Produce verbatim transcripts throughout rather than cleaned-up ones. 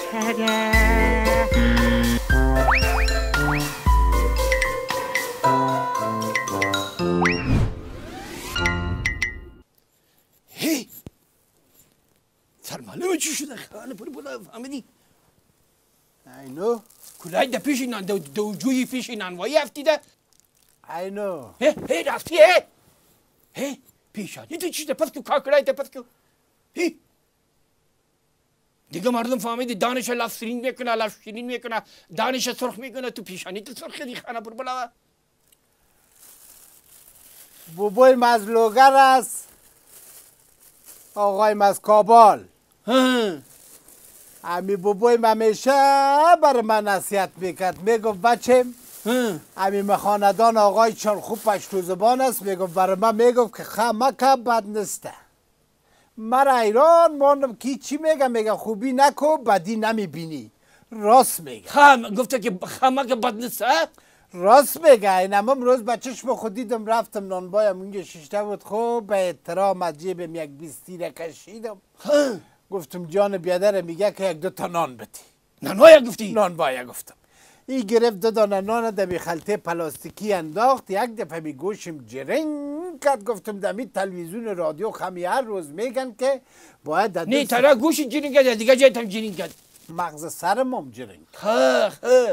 هی سرمالمه چی شده خانه پر بلا فهمیدی؟ اینو کلای ده پیش نان دو جوی پیش نانوایی افتیده اینو هی هی رفتی هی هی پیشانی تو چیزه پس تو کاکلای ده پس که هی دیگه مردم فهمیدی دانش لفظرین میکنه لفظرین میکنه دانش سرخ میکنه تو پیشانی تو سرخ دی خانه پر بلا بوبوی مزلوگر است آقای از کابل امی بوبوی همیشه بر من نصیحت میکرد میگفت بچه امی مخاندان آقای چون خوب پشتو زبان است میگفت برای من میگفت که خمک بد نسته مرا ایران ماندم کی چی میگه میگه خوبی نکو بدی نمیبینی راست میگه خم گفته که خمک بد نسته راست میگه اینم امروز با چشم خود دیدم رفتم نانبایم اونجا ششته بود خوب به احترام از جیبم یک بیستی را کشیدم گفتم جان بیادر میگه که یک دو تا نان بدی نانوایی گفتی؟ نانبایی گفتم این گرفت دو دانه نان دمی خلطه پلاستیکی انداخت یک دفعه می گوشم جرنگ کرد گفتم دمی تلویزیون رادیو خمی هر روز میگن که باید نه ترا گوشی جرنگ کرد دیگه جای تم جرنگ کرد مغز سرم هم جرنگ ها ها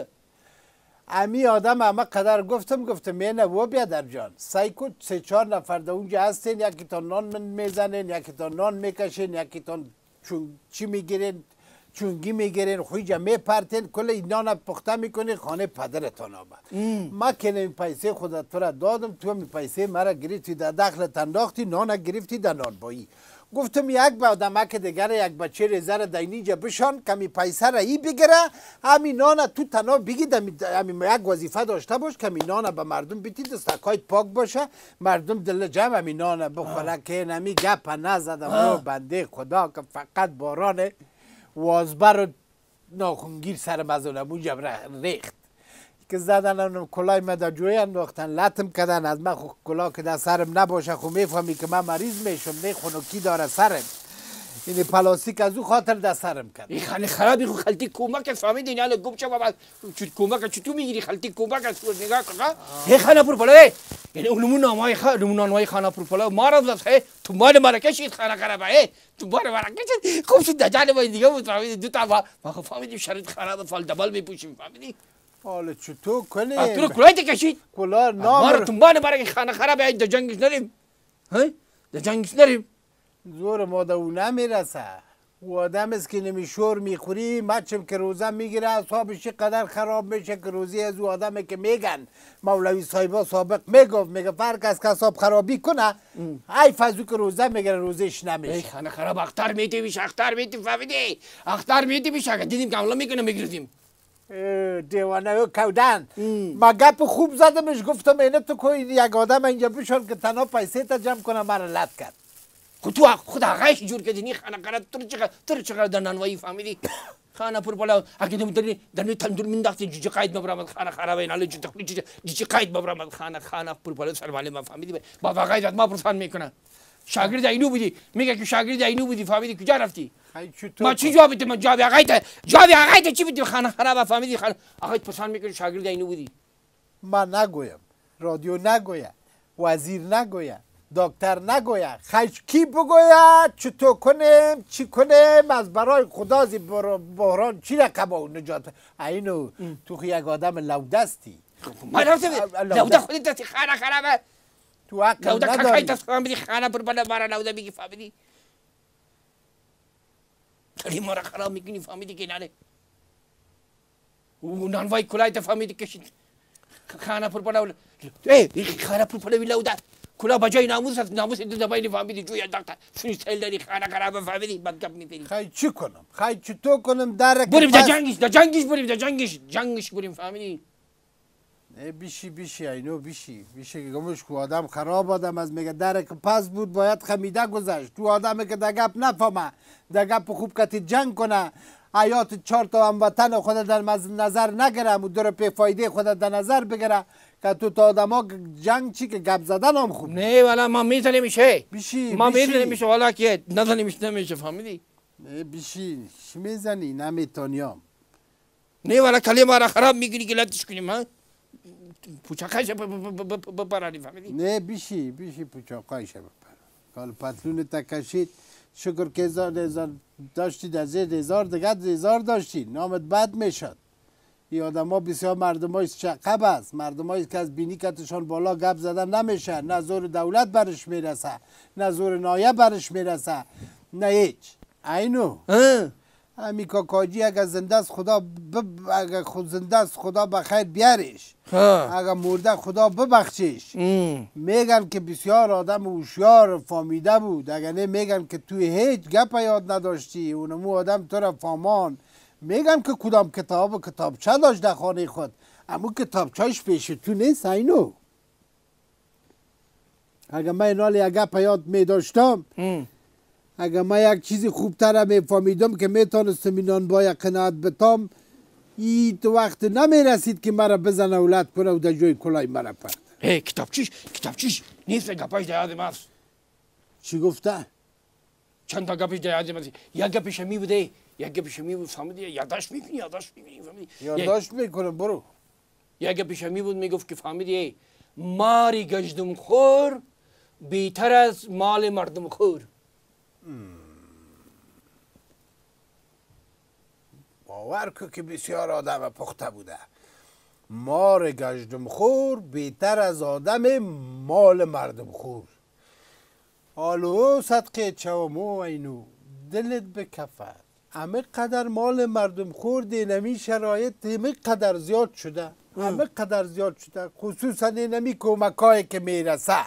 امی آدم همه قدر گفتم گفتم مینه و بیادر جان سعی کن سه چهار نفر در اونجا هستین یکی تا نان میزنین یکی تا نان میکشین یکی تا چون چی میگیرین چونگی میگیرین خویجا میپرتین کل این نان پخته میکنین خانه پدرتان آمد ما که این پیسه خودت تو را دادم تو می پیسه مرا گرفتی در دخلت انداختی نان گرفتی در نانبایی گفتم یک با آدمک دیگر یک بچه ریزه را دینیجا بشان کمی پیسه را ای بگیره همین نان تو تنها بگید همین یک وظیفه داشته باش کمی نان به مردم بیتی دستکایت پاک باشه مردم دل جمع همین نان بخوره که نمی گپ نزدم رو بنده خدا که فقط باران وازبر و ناخونگیر سر مزونم اونجا ریخت که زدن اونم کلای من در جوی انداختن لطم کردن از من خو کلا که در سرم نباشه خو میفهمی که من مریض میشم نه خنکی داره سرم این پلاستیک از او خاطر در سرم کرد این خانه خرابی خو خلطی کمک است فهمیدی نه گم چه بابا چوت کمک چطور میگیری خلطی کمک است نگاه کن هی خانه پر پلا یعنی علوم نامای خا علوم نامای خانه پر پلا ما را بس هی تو مال مرکشید خانه خرابه هی تو مال مرکشید خوب شد دجال وای دیگه بود فهمیدی دو تا ما خو فهمیدیم شرط خراب فال دبل میپوشیم فهمیدی حالا چطور کنی تو رو کلاه کشید کلاه نام ما رو تو مال مرکش خانه خرابه در جنگش نریم ها در جنگش نریم زور ما در اون نمیرسه و آدم است که نمیشور میخوری مچم که روزه میگیره اصابش قدر خراب میشه که روزی از او آدمه که میگن مولوی صاحبا سابق میگفت میگه فرق از که اصاب خرابی کنه ای فضو که روزه میگیره روزش نمیشه ای خانه خراب اختر میتی بیش اختر میتی فهمیدی اختر میتی بیش اگه دیدیم که اولا میکنه میگردیم دیوانه کودن ما گپ خوب زدمش گفتم اینه تو کوی یک آدم اینجا بشون که تنها پیسه تا جمع کنه مرا لط کرد خود تو خود آقایش جور کردی نی خانه خراب تو چقدر تو چقدر در نانوایی فهمیدی خانه پر بالا اگه دم در در تندور مینداختی جوجه قاید مبرم خانه خراب این حالی جوجه جوجه جوجه قاید مبرم خانه خانه پر بالا سر مال ما فهمیدی با آقای ما پرسان میکنه شاگرد اینو بودی میگه که شاگرد اینو بودی فهمیدی کجا رفتی ما چی جواب بدم من جواب آقای ته جواب آقای ته چی بدی خانه خراب فهمیدی خانه آقای پرسان میکنه شاگرد اینو بودی من نگویم رادیو نگویم وزیر نگویم دکتر نگوید خیش کی بگوید چطور کنیم چی کنیم از برای خدا زی بحران چی رقبا نجات اینو تو یک آدم لودستی ما رفتم لوده خودی دستی خانه خرابه تو عقل لوده نداری ککای دست خواهم بدی خانه پر بالا مارا لوده بگی فهمیدی داری ما را خراب میکنی فهمیدی که نره او نانوای کلای فهمیدی کشید خانه پر بالا ای خانه پر بالا لوده کلا بجای ناموس است ناموس دو دبای فهمیدی جوی دکتر فریستایل داری خانه خراب فهمیدی بعد گپ میزنی خیلی چی کنم خیلی چطور کنم در بریم در جنگش در جنگش بریم در جنگش جنگش بریم فهمیدی بیشی بیشی اینو بیشی بیشی که گمش کو آدم خراب آدم از میگه در که پس بود باید خمیده گذشت تو آدمی که در گپ نفهمه در گپ خوب کتی جنگ کنه حیات چهار تا هموطن خود در نظر نگیره و در پی فایده خود در نظر بگیره که تو تا آدم ها جنگ چی که گپ زدن هم خوب نه والا ما میزنیم میشه بیشی ما بیشی میزنیم میشه والا که نزنیم میشه نمیشه فهمیدی نه بیشی چی میزنی نمیتونیم. نه والا کلی ما را خراب میگیری گلتش کنیم ها. پوچاقش بپرانی فهمیدی؟ نه بیشی بیشی پوچاقایش بپر. کال پتلون تکشید شکر که هزار هزار داشتید از هزار دیگه هزار داشتید نامت بد میشد. این آدم ها بسیار مردم های شقب است، مردم هایی که از بینی کتشان بالا گپ زدن نمیشه، نه زور دولت برش میرسه نه زور نایب برش میرسه نه هیچ. اینو همین کاکاجی اگر زنده است خدا بب... اگر خود زنده است خدا بخیر بیارش، اگر مرده خدا ببخشش. میگن که بسیار آدم هوشیار فامیده بود، اگر نه میگن که توی هیچ گپ یاد نداشتی اونمو آدم تو را فامان. میگم که کدام کتاب کتابچه داشت در خانه خود، اما کتابچهش پیش تو نیست. اینو اگر من این حال یک گپ یاد می داشتم، اگر من یک چیزی خوبتر می فهمیدم که میتونستم اینان با یک قناعت بتام، این تو وقت نمی رسید که مرا بزنه اولاد کنه و در جای کلای مرا پرد. ای کتابچیش کتابچیش نیست گپاش در یاد ماست. چی گفته؟ چند تا گپش در یاد ماست. یک گپش می بوده یک گپش می بود فهمیدی؟ یادداشت میکنی یادداشت میکنی فهمیدی؟ یادداشت میکنم برو. یک گپش می بود میگفت که فهمیدی ماری گشتم خور بیتر از مال مردم خور. باور که که بسیار آدم پخته بوده. مار گشتم خور بیتر از آدم مال مردم خور. حالو صدقه چوامو اینو دلت بکفد. همه قدر مال مردم خور دینمی شرایط همه قدر زیاد شده، همه قدر زیاد شده، خصوصا اینمی کمکایی که میرسه.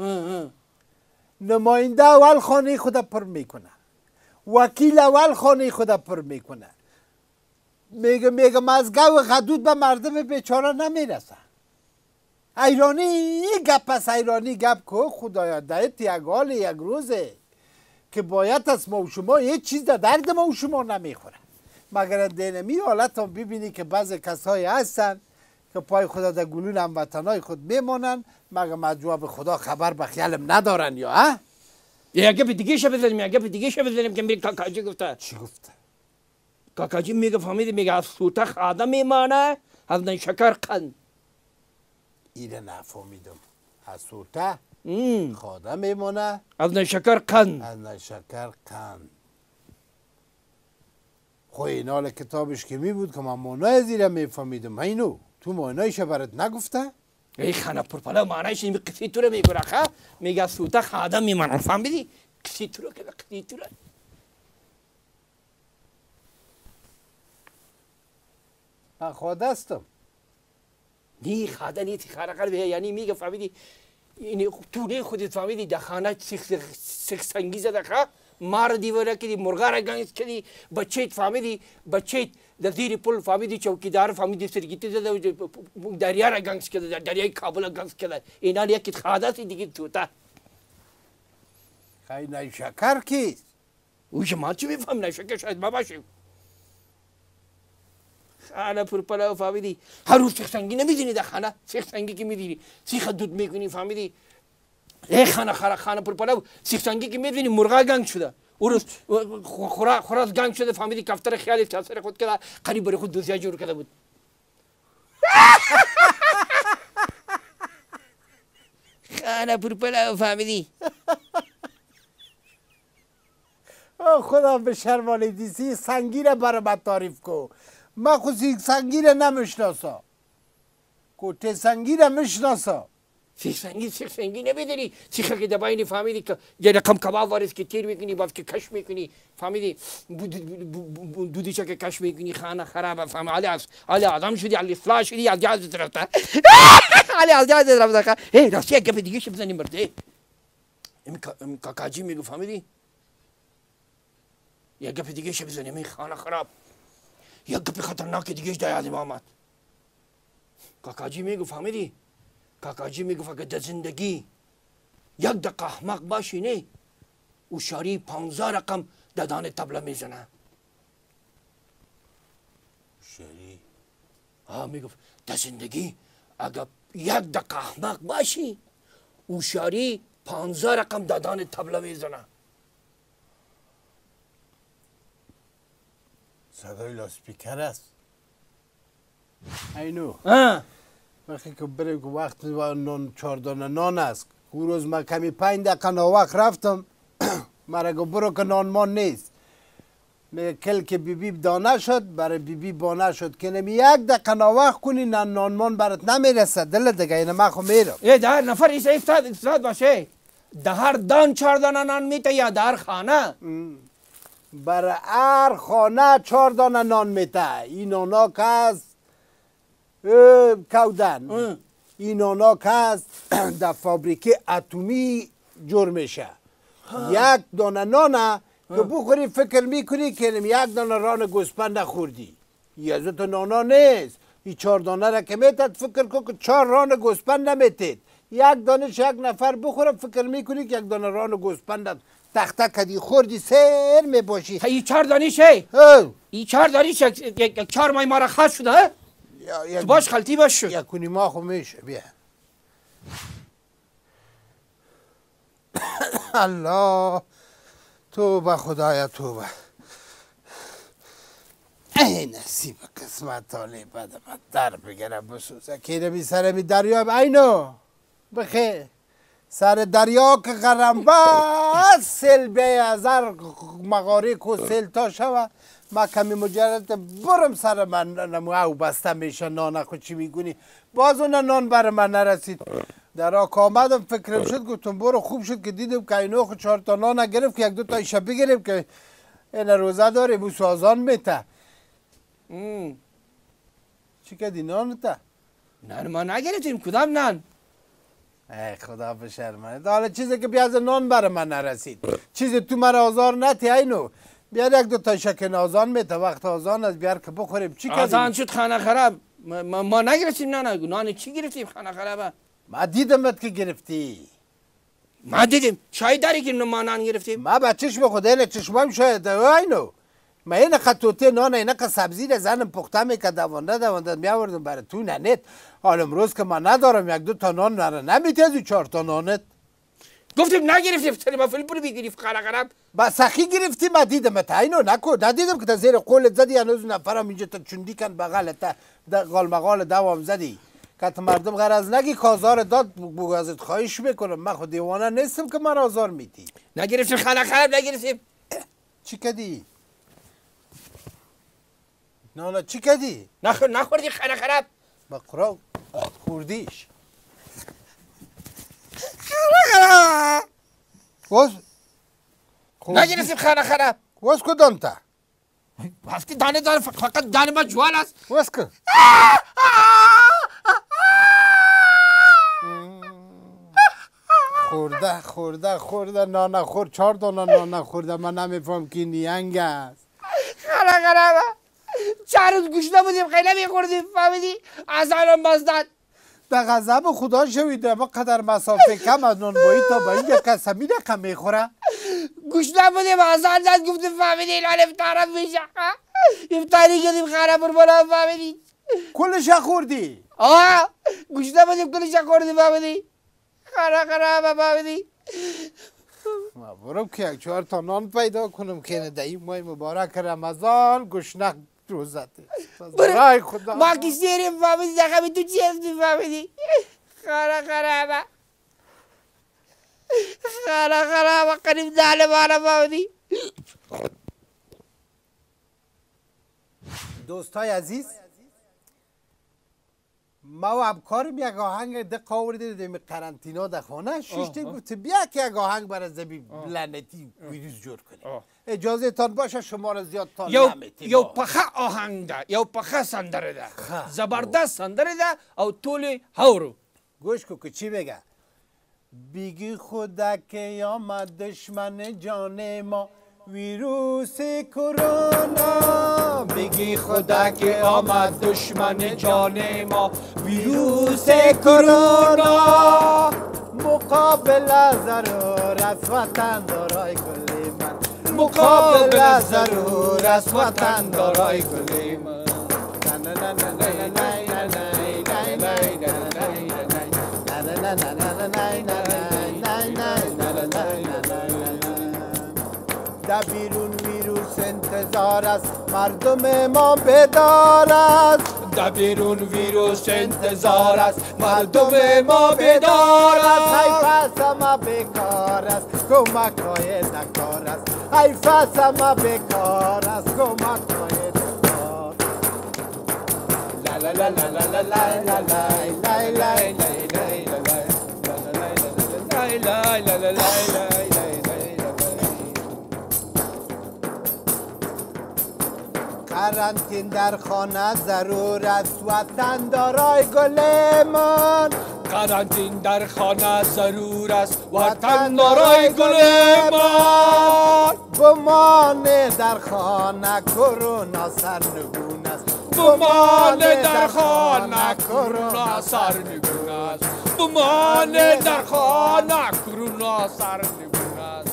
نماینده اول خانه خود پر میکنه، وکیل اول خانه خود پر میکنه، میگه میگه مزگو حدود به مردم بیچاره نمیرسه. ایرانی گپ پس ایرانی گپ که خدایا دهت یک حال یک روزه که باید از ما و شما یه چیز در درد ما و شما نمیخوره. مگر دینمی حالت هم ببینی که بعض کسایی هستن که پای خدا در گلون هموطنای خود میمانن، مگر مجواب خدا خبر به خیالم ندارن یا ها؟ یک گپ دیگه شه بزنیم یک گپ دیگه شه بزنیم که میگه کاکاجی گفته. چی گفته؟ کاکاجی میگه فهمیدی میگه از سوتخ آدم میمانه از نیشکر قند. اینه نفهمیدم. از سوته خاده میمانه از نیشکر قند. از نیشکر قند. خو این حال کتابش که می بود که من مانای زیره میفهمیدم. اینو تو مانایش برات نگفته؟ ای خانه پرپلا مانایش این قصی تو رو میگه رخه میگه از سوتخ آدم میمانه فهمیدی؟ قصی تو رو که قصی تو رو من خواده استم. نی خاده نیتی خانه قلبه یعنی میگه فهمیدی این تونه خودت فهمیدی در خانه سخ سنگی زده خواه مار دیواره کدی مرغا را گنز کدی بچهت فهمیدی بچهت در زیر پل فهمیدی چوکیدار فهمیدی سرگیتی زده و دریا را گنز کده در دریای کابل گنز کده اینا یکی خاده سی دیگه توتا خیلی نیشکر کیست؟ اوش ما چی میفهم نیشکر شاید ما باشیم خانه پرپلا فهمیدی هر روز سیخ سنگی نمیدینی در خانه سیخ سنگی که میدینی سیخ دود میکنی فهمیدی ای خانه خانه خانه پرپلا سیخ سنگی که میدینی مرغا گنگ شده او روز خورا خوراز گنگ شده فهمیدی کفتر خیالی چاسر خود کرده قریب برای خود دوزیا جور کرده بود خانه پرپلا فهمیدی خدا به شرمانه دیسی سنگی را برای من تعریف کو. من خود سنگی را نمیشناسم. کوته سنگی را میشناسم. سیخ سنگی سیخ سنگی نمیدونی سیخ که دباینی فهمیدی که یه رقم کباب وارد که تیر میکنی باز که کش میکنی فهمیدی دودیچه که کش میکنی خانه خرابه فهمیدی علی از علی آدم شدی علی اصلاح شدی از جهاز رفته علی از جهاز رفته ای راستی یک گپ دیگه شه بزنیم برده این کاکاجی میگو فهمیدی یک گپ دیگه شه بزنیم این خانه خراب یک گپ خطرناک دیگه در یادم آمد کاکاجی میگو فهمیدی کاکاجی میگفت اگه در زندگی یک دقیقه احمق باشی نه اوشاری پانزده رقم در دانه طبله میزنه اوشاری؟ ها میگفت در زندگی اگه یک دقیقه احمق باشی اوشاری پانزده رقم در دانه طبله میزنه صدای لاسپیکر است. اینو وقتی که بریم که وقت نان چهار دانه نان است، اون روز من کمی پنج دقیقه ناوقت رفتم مرا گفت برو که نان مان نیست. میگه کل که بی بی دانه شد برای بی بی بانه شد که نمی یک دقیقه ناوقت کنی نه نان مان برات نمیرسه. دل دیگه اینه من خو میرم. یه در نفر ایسا افتاد افتاد باشه در هر دان چهار دانه نان میته یا در خانه؟ برای هر خانه چهار دانه نان میته. این نانا که از کودن، این نانا که از در فابریکه اتمی جور میشه. یک دانه نانه که بخوری فکر میکنی که یک دانه ران گوسپند خوردی. یه از تو نانا نیست. این چهار دانه را که میتد فکر کن که چهار ران گوسپند نمیتید. یک دانش یک نفر بخوره فکر میکنی که یک دانه ران گوسپند تخته کدی خوردی سر میباشی. این چهار دانیشه؟ این چهار دانیشه یک چهار ماه ما را خواست شده؟ تو باش خلطی باش شد. یکونی ما خو میشه. بیا الله توبه خدایا توبه. ای نصیب قسمت تالی بده من در بگرم بسوزه که نمی سر می دریا اینو بخیر سر دریا که غرم بس سیل بیه ازر مغارق و سیل تا شوه ما کمی مجرد برم سر من نمو او بسته میشه نانه خود چی میگونی باز اون نان بر من نرسید. در آقا آمدم فکرم شد گفتم برو خوب شد که دیدم که اینو خود چهار تا نان گرفت که یک دو تا ایشه بگیریم که این روزه داره بو سازان میته. چی کردی نان تا؟ نه ما نگرفتیم کدام نان؟ ای خدا بشرمنه. حالا چیزی که بیاز نان بر من نرسید چیزی تو مرا آزار نتی اینو بیار یک دو تا شکن آزان میته وقت آزان از بیار که بخوریم. چی کردیم؟ آزان شد خانه خراب. ما, ما, ما نگرفتیم نه نه نان چی گرفتیم خانه خرابه؟ ما دیدمت که گرفتی. ما دیدیم شاید داری که ما نان گرفتیم. ما با چشم خود اینه چشمم شاید اینو ما اینه خطوطه نان اینه که سبزی را زنم پخته میکرد دوانده دوانده میآوردم برای تو ننت. حالا امروز که ما ندارم یک دو تا نان نره نمیتی از چهار تا نانت. گفتیم نگرفتیم تری ما فیلم پولی بگیریم خانه خراب. با سخی گرفتی ما دیدمت اینو نکو ندیدم که تا زیر قولت زدی هنوز نفرم اینجا تا چوندی کن بغلت قال مقال دوام زدی که مردم غرض نگی کازار داد بگازت خواهش میکنم. من خود دیوانه نیستم که من آزار میدی. نگرفتیم خانه خراب نگرفتیم. چی کردی؟ نه نه چی کردی؟ نخور نخوردی خانه خراب. با قرآن خوردیش. واس نگرفتیم خانه خراب. واس کدام تا؟ وقتی دانه داره فقط دانه ما جوال است. واس کن. خورده خورده خورده نانه خورد چهار دانه نانه خورده من نمیفهم که نیانگ است. خانه خرابه. چهار روز گوش نبودیم خیلی میخوردیم فهمیدی؟ از الان بازداد. به غضب خدا شویده ما قدر مسافه کم از نانبایی تا به اینجا قسمی رقم میخوره. گوش نبودیم از الان گفتیم فهمیدی الان افطارم میشه. افطاری کردیم خراب رو بالا فهمیدی؟ کلش خوردی؟ آه گوش نبودیم کلش خوردیم فهمیدی؟ خانه خرابه فهمیدی؟ ما برم که یک چهار تا نان پیدا کنم که در این ماه مبارک رمضان گشنه روزته. برای خدا ما که سیریم فهمیدی دقیقه تو چی هستی فهمیدی؟ خانه خرابه خانه خرابه قریب دهل باره فهمیدی؟ دوستای عزیز ما و همکارم یک آهنگ دقیقه آورده دیدیم قرنطینه در خانه شیشته گفت بیا که یک آهنگ برای زبی لعنتی ویروس جور کنیم. اجازه تان باشه شما را زیاد تان نمیتیم. یو پخه آهنگ ده یو پخه سندره ده زبردست سندره ده او طول هورو گوش کو که چی بگه بیگی خدا که آمد دشمن جان ما ویروس کرونا. بگی خدا که آمد دشمن جان ما ویروس کرونا. مقابل ضرور از وطن دارای کلی من مقابل ضرور از وطن دارای کلی من. در بیرون ویروس انتظار است مردم ما بیدار است در بیرون ویروس انتظار است مردم ما بیدار است حیف است ما بیکار است کمک های دکار است حیف است ما بیکار است کمک های دکار لا لا لا لا لا لا لا لا لا لا لا لا قرنطین در خانه ضرور است وطن دارای گلمان قرنطین در خانه ضرور است وطن دارای گلمان بمانه در خانه کرونا سرنگون است بمانه در خانه کرونا سرنگون است بمانه در خانه کرونا سرنگون است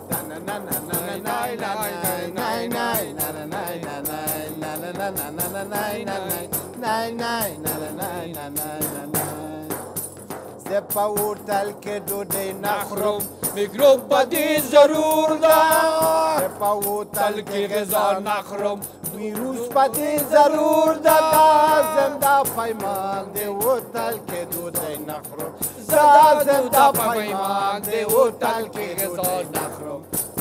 زپا اوتل که دوده نخورم میکروب بدی ضرور داد زپا اوتل که غذا نخورم ویروس بدی ضرور داد زنده پیمانده اوتل که دوده نخورم زنده پیمانده اوتل که غذا نخورم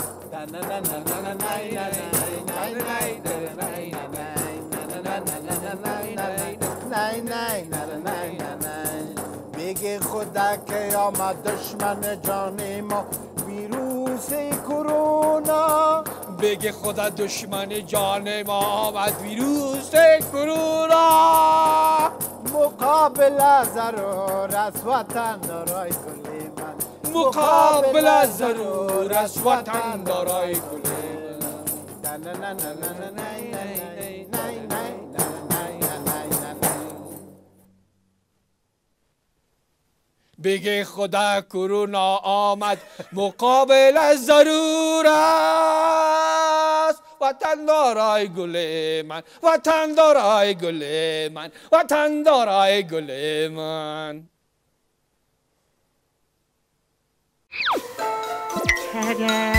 بگه خدا که آمد دشمن جان ما ویروس کرونا بگه خدا دشمن جان ما آمد ویروس کرونا مقابل ضرور است وطن دارای گل من مقابل ضرور است وطن دارای گل بگه خدا کرونا آمد مقابل از ضرور است وطن دارای گل من وطن دارای گل من وطن دارای گل من Ta-da!